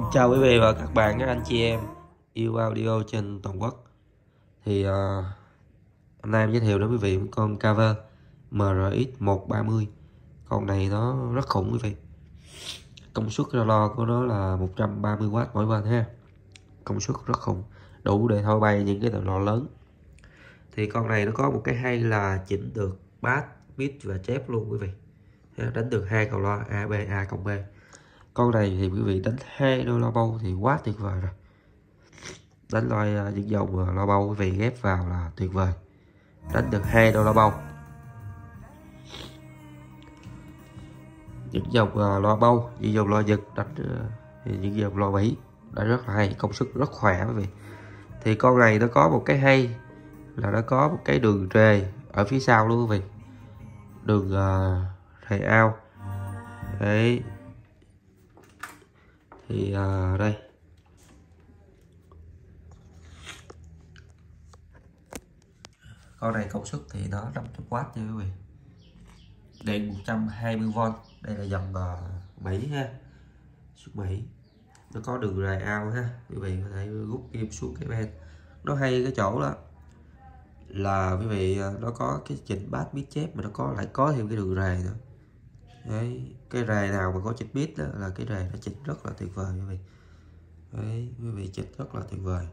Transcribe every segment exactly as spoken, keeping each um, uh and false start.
Chào quý vị và các bạn, các anh chị em yêu audio trên toàn quốc. Thì uh, hôm nay em giới thiệu đến quý vị một con cover M R X một ba mươi. Con này nó rất khủng quý vị. Công suất lo của nó là một trăm ba mươi oát mỗi bên ha. Công suất rất khủng, đủ để thổi bay những cái lò lớn. Thì con này nó có một cái hay là chỉnh được bass, mid và chép luôn quý vị. Đánh được hai cầu loa A B A cộng B. Con này thì quý vị đánh hai đôi loa bầu thì quá tuyệt vời rồi. Đánh loa những dòng loa bầu quý vị ghép vào là tuyệt vời. Đánh được hai đôi loa bầu. Những dòng loa bầu, những dòng loa Nhật đánh, những dòng loa Mỹ đã rất là hay, công suất rất khỏe quý vị. Thì con này nó có một cái hay là nó có một cái đường rề ở phía sau luôn quý vị. Đường uh, rề ao. Đấy. Thì uh, đây con này công suất thì nó năm trăm oát nha quý vị, điện một trăm hai mươi vôn. Đây là dòng uh, Mỹ ha, xuất Mỹ. Nó có đường rài ao ha, quý vị có thể rút kim xuống cái ben. Nó hay cái chỗ đó là quý vị nó có cái chỉnh bass mid chép mà nó có lại có thêm cái đường rề nữa. Đấy, cái rề nào mà có chỉnh mid đó là cái rề nó chỉnh rất là tuyệt vời quý vị. Đấy, quý vị chỉnh rất là tuyệt vời.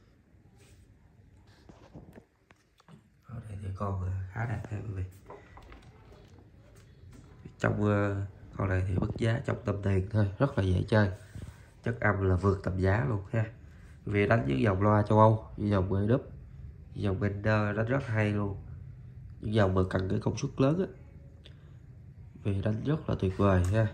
Ở đây thì con khá đẹp ha quý vị. Trong uh, con này thì mức giá trong tầm tiền thôi, rất là dễ chơi. Chất âm là vượt tầm giá luôn ha. Vì đánh những dòng loa châu Âu, như dòng B W, dòng Bender đánh rất hay luôn. Những dòng mà cần cái công suất lớn á, vì đánh rất là tuyệt vời ha.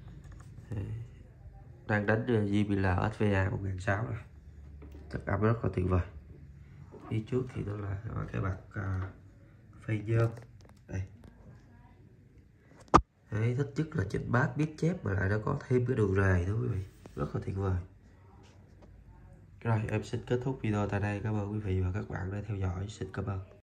Đang đánh J B L S V A một nghìn sáu trăm rồi. Chất âm rất là tuyệt vời. Phía trước thì nó là cái bạc uh, phay nhôm đây. Đấy, thích nhất là chỉnh bass biết chép mà lại nó có thêm cái đường rề đó quý vị, rất là tuyệt vời. Rồi em xin kết thúc video tại đây, cảm ơn quý vị và các bạn đã theo dõi, xin cảm ơn.